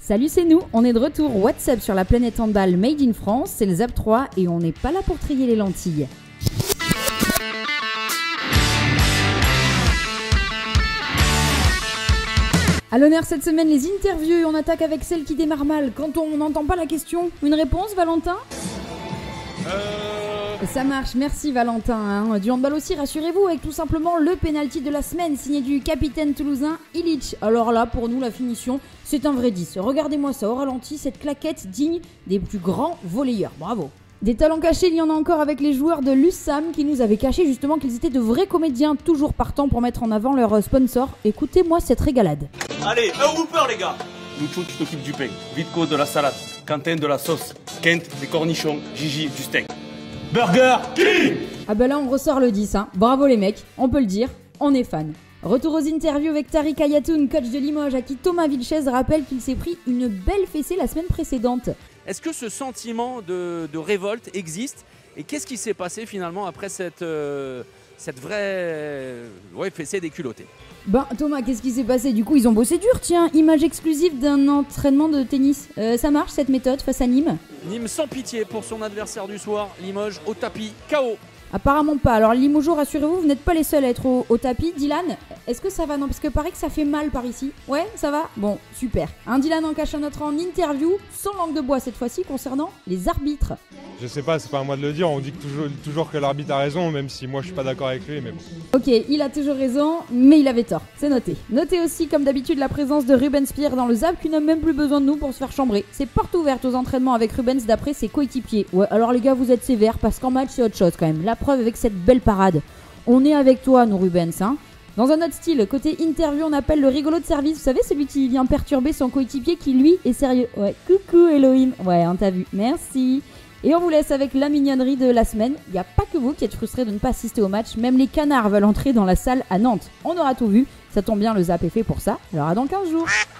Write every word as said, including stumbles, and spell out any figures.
Salut, c'est nous, on est de retour WhatsApp sur la planète handball Made in France, c'est le Zap trois et on n'est pas là pour trier les lentilles. À l'honneur cette semaine, les interviews, on attaque avec celle qui démarre mal quand on n'entend pas la question. Une réponse, Valentin ? Euh... Ça marche, merci Valentin. Hein. Du handball aussi, rassurez-vous, avec tout simplement le pénalty de la semaine signé du capitaine toulousain Illich. Alors là, pour nous, la finition, c'est un vrai dix. Regardez-moi ça au ralenti, cette claquette digne des plus grands volleyeurs. Bravo. Des talents cachés, il y en a encore avec les joueurs de l'U S A M qui nous avaient caché justement qu'ils étaient de vrais comédiens, toujours partants pour mettre en avant leur sponsor. Écoutez-moi cette régalade. Allez, un whooper les gars. Lucho, tu t'occupes du pain, Vitko de la salade, Quentin de la sauce, Kent des cornichons, Gigi du steak. Burger King. Ah bah là on ressort le dix, hein. Bravo les mecs, on peut le dire, on est fan. Retour aux interviews avec Tariq Ayatoun, coach de Limoges, à qui Thomas Vilches rappelle qu'il s'est pris une belle fessée la semaine précédente. Est-ce que ce sentiment de, de révolte existe? Et qu'est-ce qui s'est passé finalement après cette, euh, cette vraie euh, ouais, fessée déculottée? Ben Thomas, qu'est-ce qui s'est passé? Du coup ils ont bossé dur, tiens, image exclusive d'un entraînement de tennis. Euh, ça marche cette méthode face à Nîmes? Nîmes sans pitié pour son adversaire du soir, Limoges au tapis, K O. Apparemment pas. Alors Limoges, rassurez-vous, vous n'êtes pas les seuls à être au, au tapis. Dylan, est-ce que ça va? Non, parce que paraît que ça fait mal par ici. Ouais, ça va? Bon, super. Un Dylan en cache un autre en interview, sans langue de bois cette fois-ci, concernant les arbitres. Je sais pas, c'est pas à moi de le dire, on dit que toujours, toujours que l'arbitre a raison, même si moi je suis pas d'accord avec lui, mais bon. Ok, il a toujours raison, mais il avait tort, c'est noté. Notez aussi, comme d'habitude, la présence de Ruben Spear dans le Zap, qui n'a même plus besoin de nous pour se faire chambrer. C'est porte ouverte aux entraînements avec Rubens d'après ses coéquipiers. Ouais, alors les gars, vous êtes sévères, parce qu'en match c'est autre chose quand même. La preuve avec cette belle parade. On est avec toi, nous Rubens, hein. Dans un autre style, côté interview, on appelle le rigolo de service. Vous savez, celui qui vient perturber son coéquipier qui, lui, est sérieux. Ouais, coucou Elohim. Ouais, on t'a vu. Merci. Et on vous laisse avec la mignonnerie de la semaine. Il n'y a pas que vous qui êtes frustrés de ne pas assister au match. Même les canards veulent entrer dans la salle à Nantes. On aura tout vu. Ça tombe bien, le Zap est fait pour ça. Alors à dans quinze jours.